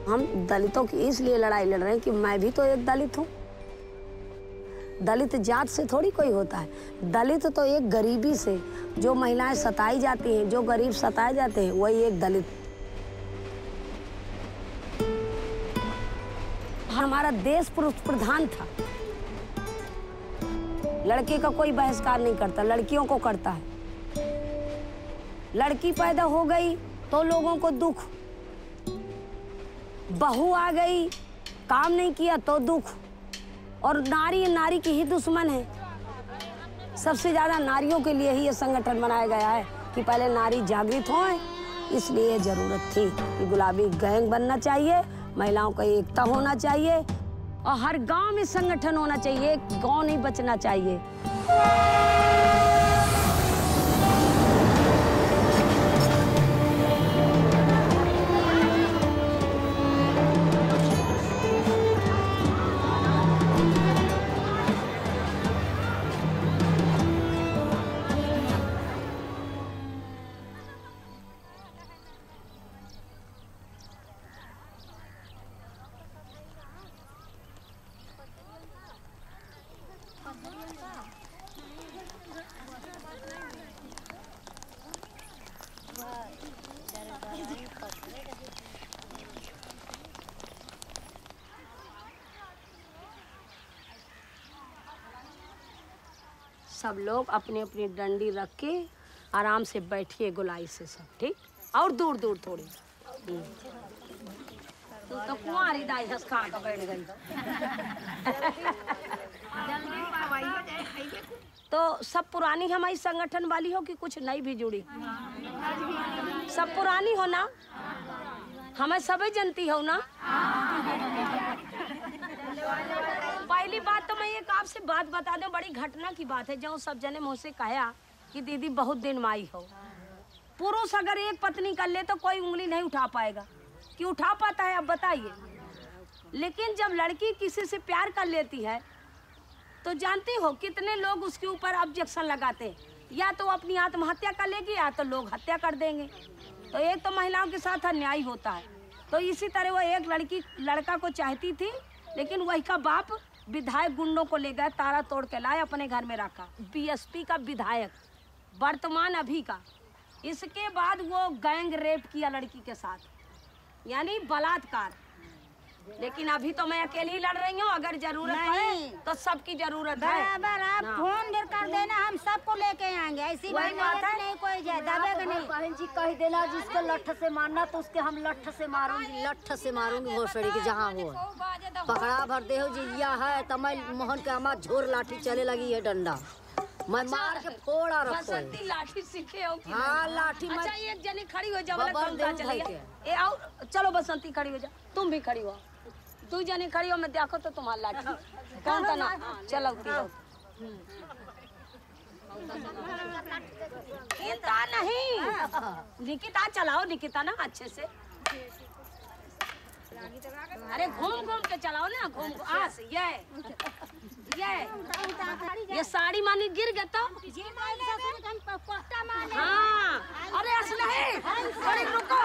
हम दलितों की इसलिए लड़ाई लड़ रहे हैं कि मैं भी तो एक दलित हूँ। दलित जात से थोड़ी कोई होता है। दलित तो एक गरीबी से, जो महिलाएं सताई जाती हैं, जो गरीब सताए जाते हैं, वही एक दलित। हमारा देश पुरुष प्रधान था। लड़के का कोई बहिष्कार नहीं करता, लड़कियों को करता है। लड़की पैदा हो गई तो लोगों को दुख, बहू आ गई काम नहीं किया तो दुख। और नारी नारी की ही दुश्मन है। सबसे ज्यादा नारियों के लिए ही ये संगठन बनाया गया है कि पहले नारी जागृत हों। इसलिए जरूरत थी कि गुलाबी गैंग बनना चाहिए, महिलाओं का एकता होना चाहिए और हर गांव में संगठन होना चाहिए। एक गांव नहीं बचना चाहिए। सब लोग अपनी अपनी डंडी रख के आराम से बैठिए गोलाई से सब, ठीक? और दूर दूर थोड़ी। तो कुंवारी दाई हंस खा के बैठ गई। तो सब पुरानी हमारी संगठन वाली हो कि कुछ नई भी जुड़ी? सब पुरानी हो ना? हमें सभी जनती हो ना? पहली बात तो मैं एक आपसे बात बता दूं, बड़ी घटना की बात है। जो सब जने मुझसे कहा कि दीदी बहुत दिन माई हो। पुरुष अगर एक पत्नी कर ले तो कोई उंगली नहीं उठा पाएगा। कि उठा पाता है? अब बताइए। लेकिन जब लड़की किसी से प्यार कर लेती है तो जानती हो कितने लोग उसके ऊपर ऑब्जेक्शन लगाते हैं। या तो अपनी आत्महत्या कर लेगी या तो लोग हत्या कर देंगे। तो एक तो महिलाओं के साथ अन्याय होता है। तो इसी तरह वो एक लड़की लड़का को चाहती थी, लेकिन वही का बाप विधायक गुंडों को ले गए, तारा तोड़ के लाए, अपने घर में रखा। बीएसपी का विधायक, वर्तमान अभी का। इसके बाद वो गैंग रेप किया लड़की के साथ, यानी बलात्कार। लेकिन अभी तो मैं अकेली ही लड़ रही हूँ। अगर जरूरत है तो सबकी जरूरत है। बराबर आप फोन भी कर देना, हम सबको लेके आएंगे। ऐसी वही बात है। नहीं कोई दबेगा नहीं। बहन जी कह देना जिसको लठ से मारना तो उसके हम लठ से मारूंगी, लठ से मारूंगी भोसड़ी के जहाँ हो। पकड़ा भर दे हो जिया है तो मैं मोहन के अमा झोर लाठी चले लगी है डंडा, मैं मार के फोड़ा रखो। बसंती लाठी सीखे हो कि हाँ लाठी। अच्छा एक जनी खड़ी हो जाओ, ए आओ, चलो बसंती खड़ी हो जा। तुम भी खड़ी हो, दो जने खड़ी हो, मैं देखो तो तुम्हारा लाठी कौन था ना। चलो निकिता नहीं, निकिता चलाओ, निकिता ना अच्छे से। अरे घूम घूम के चलाओ ना, घूम आस। ये साड़ी मानी गिर गया तो। हाँ अरे असलहे, अरे रुको